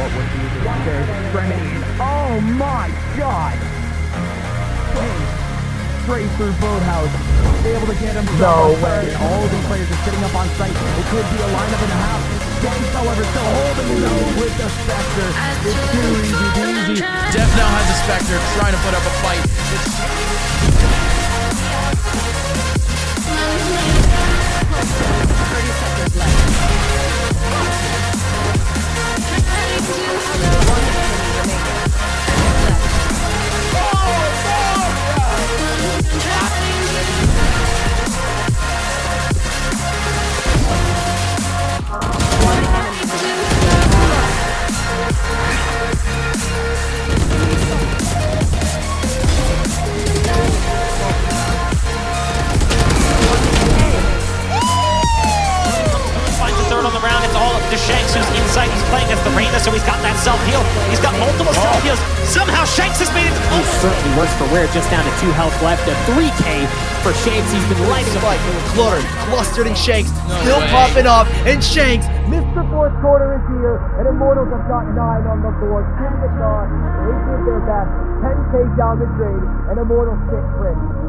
with the extremity. Oh my god! Straight through Boathouse, able to get him. No way! All these players are sitting up on site. It could be a lineup and a half. Shanks, however, still holding his own with the Spectre. It's too easy. Def now has a Spectre trying to put up a fight. Shanks, who's inside, he's playing as the Reina, so he's got that self-heal. He's got multiple self-heals. Somehow Shanks has made it. He certainly works for Wear, just down to 2 health left. A 3K for Shanks. He's been lighting up. Clustered in Shanks, still popping off, and Shanks, Mr. Fourth Quarter is here, and Immortals have got 9 on the board. Give it on. They did their best. 10K down the drain, and Immortals 6 wins.